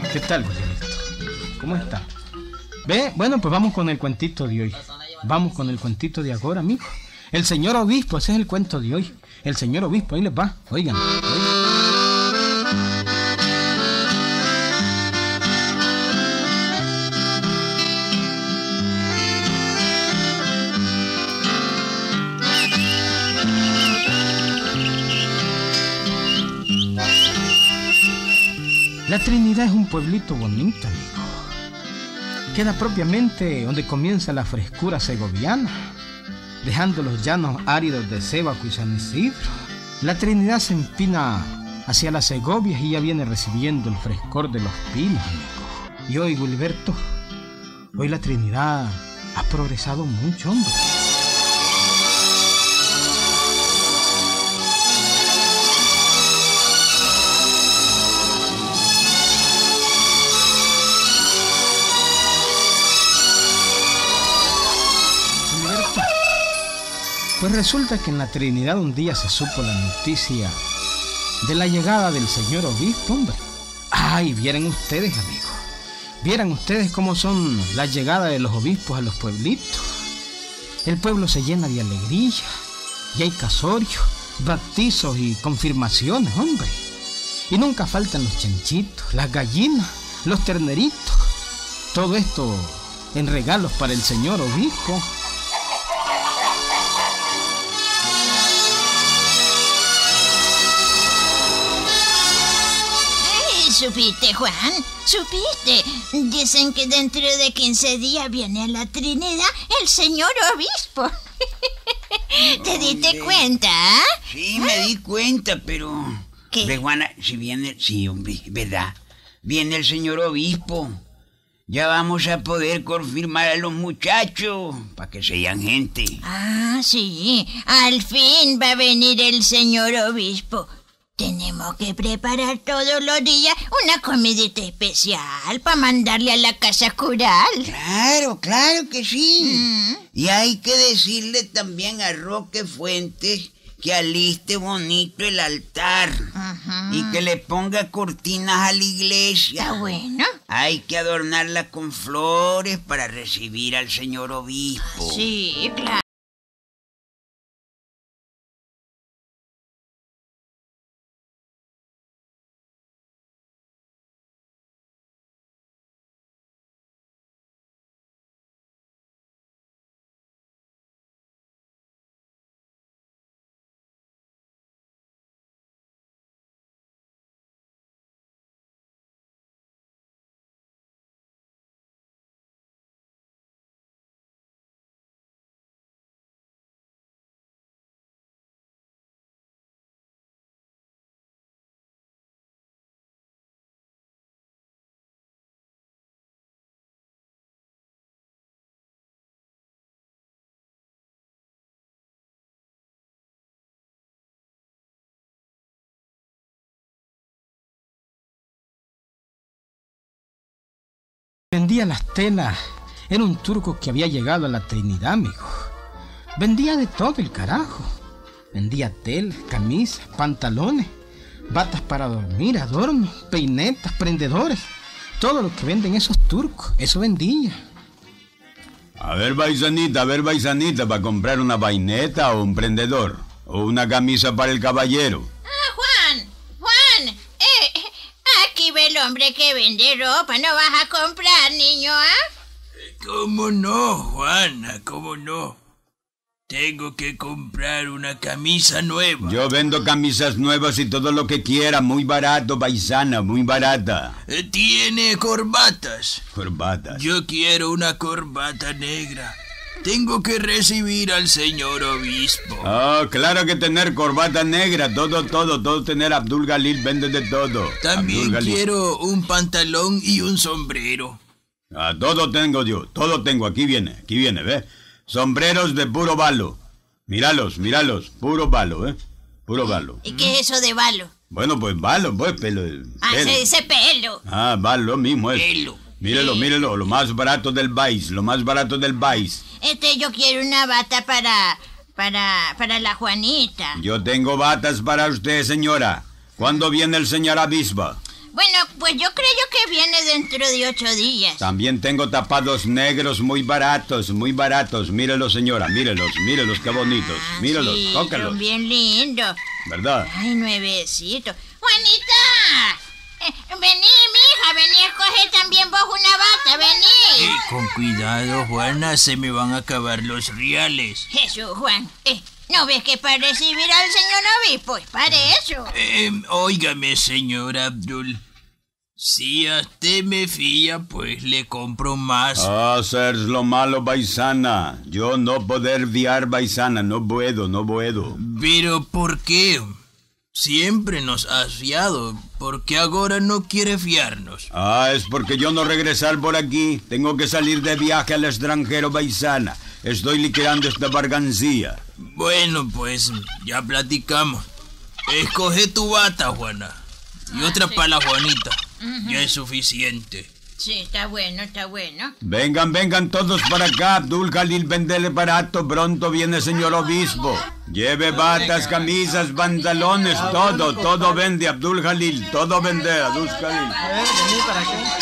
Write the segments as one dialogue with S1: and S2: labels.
S1: ¿Qué tal, Guillermito? ¿Cómo está? ¿Ve? Bueno, pues vamos con el cuentito de hoy. Vamos con el cuentito de ahora, amigo. El señor obispo, ese es el cuento de hoy. El señor obispo, ahí les va. Oigan, oigan. La Trinidad es un pueblito bonito, amigo. Queda propiamente donde comienza la frescura segoviana, dejando los llanos áridos de Sébaco y San Isidro. La Trinidad se empina hacia las Segovias y ya viene recibiendo el frescor de los pinos, amigo. Y hoy, Wilberto, hoy la Trinidad ha progresado mucho, hombre. Pues resulta que en la Trinidad un día se supo la noticia de la llegada del señor obispo, hombre. Ay, vieran ustedes, amigos. Vieran ustedes cómo son las llegadas de los obispos a los pueblitos. El pueblo se llena de alegría y hay casorios, bautizos y confirmaciones, hombre. Y nunca faltan los chanchitos, las gallinas, los terneritos. Todo esto en regalos para el señor obispo.
S2: ¿Supiste, Juan? ¿Supiste? Dicen que dentro de 15 días viene a la Trinidad el señor obispo. ¿Te diste cuenta?
S3: Sí, me di cuenta, pero...
S2: ¿Qué?
S3: De Juana, si viene... Sí, hombre, ¿verdad? Viene el señor obispo. Ya vamos a poder confirmar a los muchachos para que sean gente.
S2: Ah, sí. Al fin va a venir el señor obispo. Tenemos que preparar todos los días una comidita especial para mandarle a la casa cural.
S3: Claro que sí. Y hay que decirle también a Roque Fuentes que aliste bonito el altar.
S2: Ajá.
S3: Y que le ponga cortinas a la iglesia.
S2: ¿Está bueno?
S3: Hay que adornarla con flores para recibir al señor obispo.
S2: Sí, claro.
S1: Vendía las telas. Era un turco que había llegado a la Trinidad, amigo. Vendía de todo el carajo. Vendía telas, camisas, pantalones, batas para dormir, adornos, peinetas, prendedores. Todo lo que venden esos turcos, eso vendía.
S4: A ver, paisanita, ¿va a comprar una vaineta o un prendedor? ¿O una camisa para el caballero?
S2: Ah, Juan, aquí ve el hombre que vende ropa. ¿No vas a comprar, niño,
S5: ¿Cómo no, Juana? ¿Cómo no? Tengo que comprar una camisa nueva.
S4: Yo vendo camisas nuevas y todo lo que quiera, muy barato, paisana, muy barata.
S5: ¿Tiene corbatas?
S4: Corbatas.
S5: Yo quiero una corbata negra. Tengo que recibir al señor obispo.
S4: Ah, claro que tener corbata negra, todo tener. Abdul Galil vende de todo.
S5: También quiero un pantalón y un sombrero.
S4: Ah, todo tengo yo, todo tengo. Aquí viene, ¿ves? Sombreros de puro balo. Míralos, puro balo, puro balo.
S2: ¿Y qué es eso de balo?
S4: Bueno, pues balo, pues pelo.
S2: Se dice pelo.
S4: Ah, balo mismo es.
S5: Pelo.
S4: Mírelo, lo más barato del país,
S2: Yo quiero una bata para la Juanita.
S4: Yo tengo batas para usted, señora. ¿Cuándo viene el señor obispo?
S2: Bueno, Pues yo creo que viene dentro de 8 días.
S4: También tengo tapados negros muy baratos, muy baratos. Mírelos, señora, mírelos, qué bonitos. Mírelos,
S2: Sí,
S4: tócalos.
S2: son bien lindos.
S4: ¿Verdad?
S2: Ay, nuevecito. ¡Juanita! Vení, mija, vení a escoger también vos una bata, vení.
S5: Con cuidado, Juana, se me van a acabar los reales.
S2: Jesús, Juan, ¿no ves que para recibir al señor obispo es para eso?
S5: Óigame, señor Abdul. Si a usted me fía, pues le compro más.
S4: Hacer lo malo, paisana. Yo no poder fiar, paisana. No puedo.
S5: ¿Pero por qué? Siempre nos has fiado. ¿Por qué ahora no quiere fiarnos?
S4: Es porque yo no regresar por aquí. Tengo que salir de viaje al extranjero, paisana. Estoy liquidando esta mercancía.
S5: Bueno, pues ya platicamos. Escoge tu bata, Juana. Y otra para la Juanita. Ya es suficiente.
S2: Sí, está bueno, está bueno.
S4: Vengan todos para acá. Abdul Jalil vende el barato. Pronto viene señor obispo. Lleve batas, camisas, pantalones, todo vende Abdul Jalil. Todo vende Abdul Jalil.
S1: A ver, vení para acá.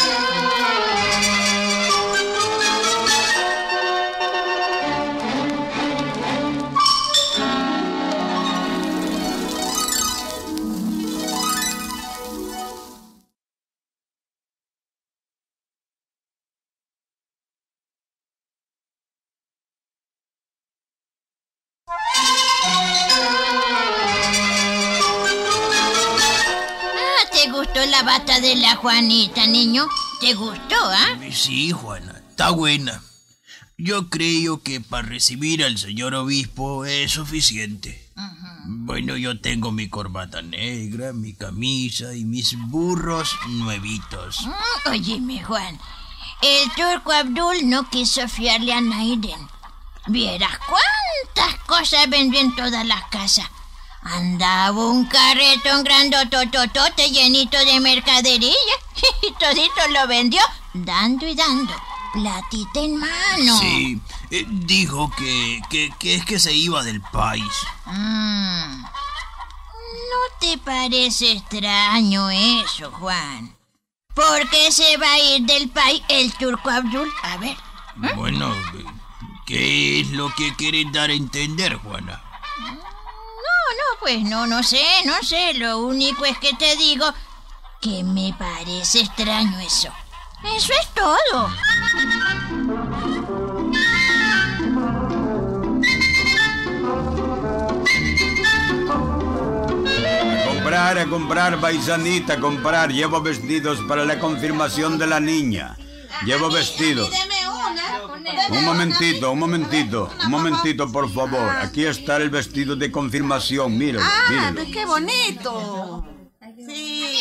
S2: ¿Te gustó la bata de la Juanita, niño? ¿Te gustó, ah?
S5: Sí, Juana, está buena. Yo creo que para recibir al señor obispo es suficiente. Bueno, yo tengo mi corbata negra, mi camisa y mis burros nuevitos.
S2: Óyeme, Juan. El turco Abdul no quiso fiarle a Naiden. Vieras cuántas cosas vendió en todas las casas. Andaba un carretón grandotototote llenito de mercadería y todito lo vendió dando y dando, platita en mano.
S5: Sí, dijo que es que se iba del país.
S2: ¿No te parece extraño eso, Juan? ¿Por qué se va a ir del país el turco Abdul? A ver.
S5: Bueno, ¿qué es lo que quieres dar a entender, Juana?
S2: Pues no sé. Lo único es que te digo que me parece extraño eso. Eso es todo.
S4: A comprar, paisanita, a comprar. Llevo vestidos para la confirmación de la niña. Llevo vestidos. Un momentito, por favor. Aquí está el vestido de confirmación, míralo.
S6: ¡Qué bonito! Sí.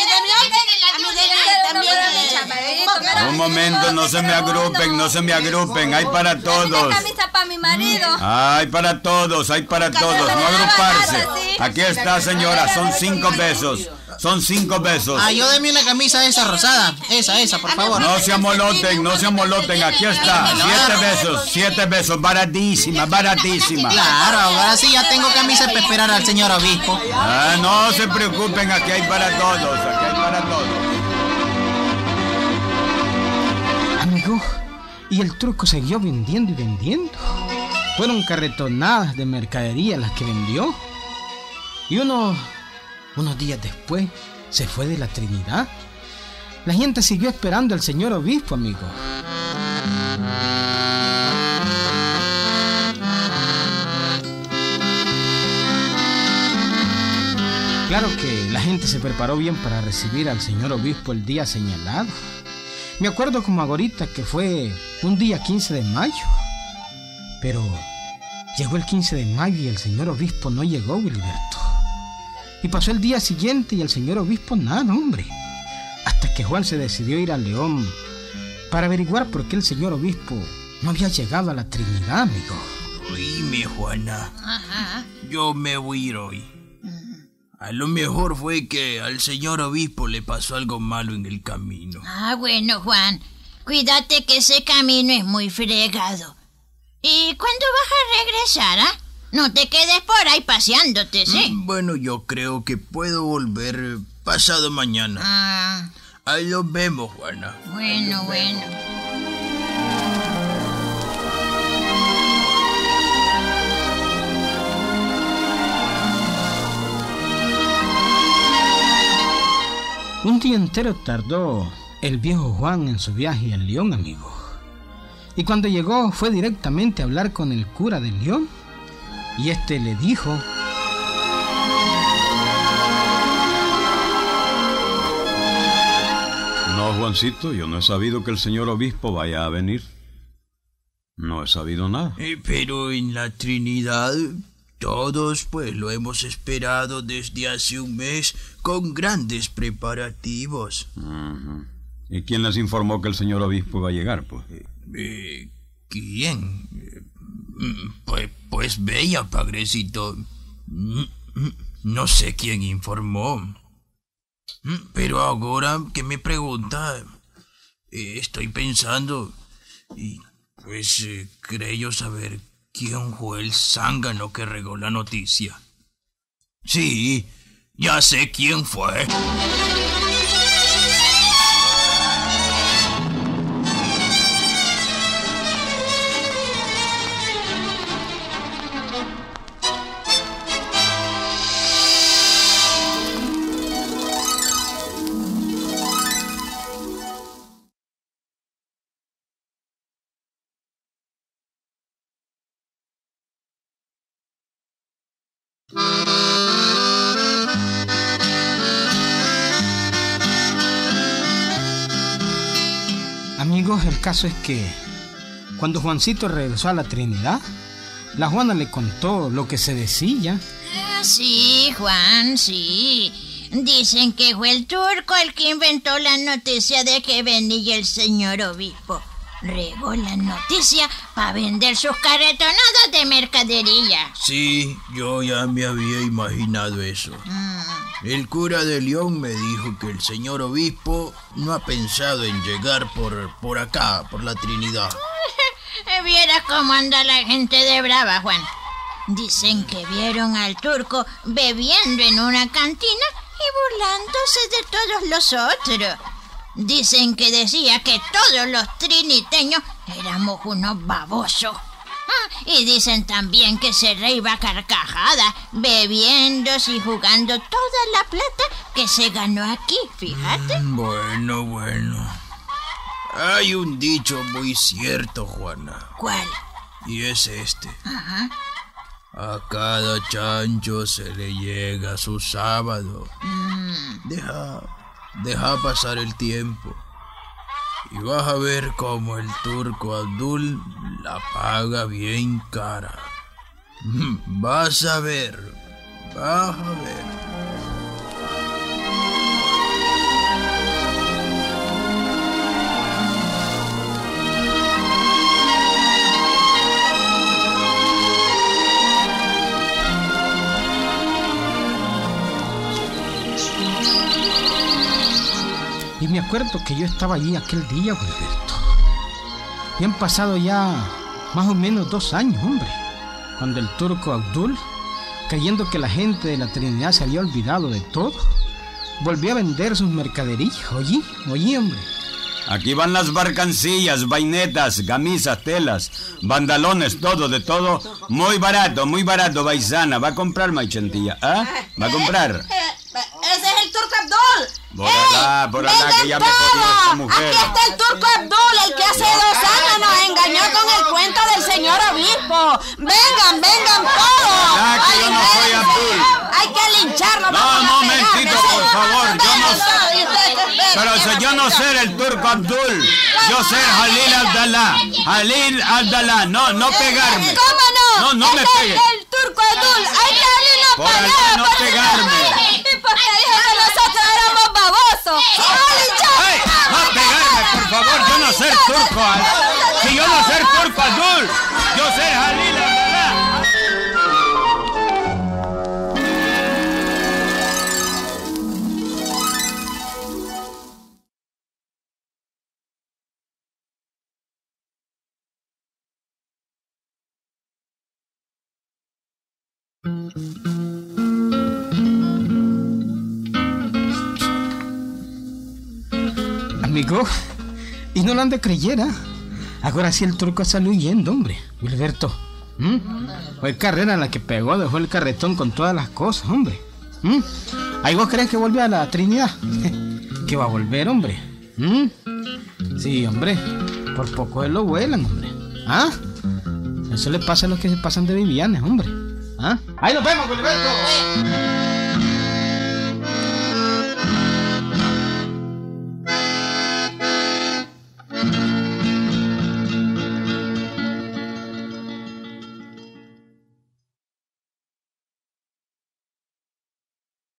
S4: Un momento, no se me agrupen. Hay para todos.
S6: Una camisa para mi marido.
S4: Hay para todos, no agruparse. Aquí está, señora, son 5 pesos.
S7: Yo deme una camisa esa rosada. Esa, por favor.
S4: No se amoloten, aquí está. 7 pesos, baratísima.
S7: Claro, ahora sí ya tengo camisa para esperar al señor obispo.
S4: No se preocupen, aquí hay para todos.
S1: Amigo, y el turco siguió vendiendo y vendiendo. Fueron carretonadas de mercadería las que vendió. Y unos días después se fue de la Trinidad. La gente siguió esperando al señor obispo, amigo. Claro que la gente se preparó bien para recibir al señor obispo el día señalado. Me acuerdo como ahorita que fue un día 15 de mayo. Pero llegó el 15 de mayo y el señor obispo no llegó, Wiliberto. Y pasó el día siguiente y el señor obispo nada, hombre. Hasta que Juan se decidió ir a León para averiguar por qué el señor obispo no había llegado a la Trinidad, amigo.
S5: Oíme, Juana.
S2: Ajá.
S5: Yo me voy a ir hoy. A lo mejor fue que al señor obispo le pasó algo malo en el camino.
S2: Bueno, Juan. Cuídate que ese camino es muy fregado. ¿Y cuándo vas a regresar, No te quedes por ahí paseándote, ¿sí?
S5: Bueno, yo creo que puedo volver pasado mañana. Ahí los vemos, Juana.
S2: Bueno, bueno.
S1: Un día entero tardó el viejo Juan en su viaje al León, amigo. Y cuando llegó fue directamente a hablar con el cura del León. Y este le dijo:
S4: No, Juancito, yo no he sabido que el señor obispo vaya a venir. No he sabido nada.
S5: Pero en la Trinidad, todos pues lo hemos esperado desde hace un mes con grandes preparativos.
S4: Ujú. ¿Y quién les informó que el señor obispo iba a llegar, pues?
S5: ¿Quién? Pues veía, padrecito. No sé quién informó. Pero ahora que me pregunta, estoy pensando y pues creo saber quién fue el zángano que regó la noticia. Sí, ya sé quién fue.
S1: Amigos, el caso es que cuando Juancito regresó a la Trinidad, la Juana le contó lo que se decía.
S2: Sí, Juan, sí. Dicen que fue el turco el que inventó la noticia de que venía el señor obispo. Regó la noticia para vender sus carretonadas de mercadería.
S5: Sí, yo ya me había imaginado eso. El cura de León me dijo que el señor obispo no ha pensado en llegar por acá, por la Trinidad.
S2: Viera cómo anda la gente de brava, Juan. Dicen que vieron al turco bebiendo en una cantina y burlándose de todos los otros. Dicen que decía que todos los triniteños éramos unos babosos. Y dicen también que se reía a carcajadas, bebiéndose y jugando toda la plata que se ganó aquí, fíjate.
S5: Bueno. Hay un dicho muy cierto, Juana.
S2: ¿Cuál?
S5: Y es este.
S2: Ajá.
S5: A cada chancho se le llega su sábado. Deja pasar el tiempo y vas a ver cómo el turco Abdul la paga bien cara. Vas a ver.
S1: Y me acuerdo que yo estaba allí aquel día, Gilberto. Y han pasado ya más o menos 2 años, hombre, cuando el turco Abdul, creyendo que la gente de la Trinidad se había olvidado de todo, volvió a vender sus mercaderías. Oye, hombre.
S4: Aquí van las barcancillas, vainetas, camisas, telas, bandalones, todo, de todo. Muy barato, paisana. ¿Va a comprar, Maichentilla? ¿Ah? ¿Va a comprar?
S6: ¡Ese es el turco Abdul!
S4: Por acá, que ya me jodió esta mujer.
S6: Aquí está el turco Abdul, el que hace 2 años nos engañó con el cuento del señor obispo. Vengan todos.
S4: ¿Verdad que yo no soy Abdul?
S6: Hay que lincharlo.
S4: No, momentito, por favor. Yo no sé el turco Abdul. Yo sé Halil Abdallah. No pegarme.
S6: ¿Cómo no?
S4: No me pegues.
S6: El turco Abdul. Hay que darle una
S4: Por allá no pegarme.
S6: Y porque dijo que nosotros éramos babosos.
S4: ¡Ey! No pegarme, por favor. Yo no sé el turco. Si yo no sé el turco Abdul, yo sé Halil Abdallah.
S1: Amigo, y no lo han de creyera. Ahora sí el turco salió huyendo, hombre. Wilberto, fue carrera la que pegó, dejó el carretón con todas las cosas, hombre. ¿Ahí vos crees que volvió a la Trinidad? ¿Que va a volver, hombre? Sí, hombre, por poco él lo vuelan, hombre. ¿Ah? Eso le pasa a los que se pasan de Vivianes, hombre. ¿Ah? ¡Ahí nos vemos, Wilberto!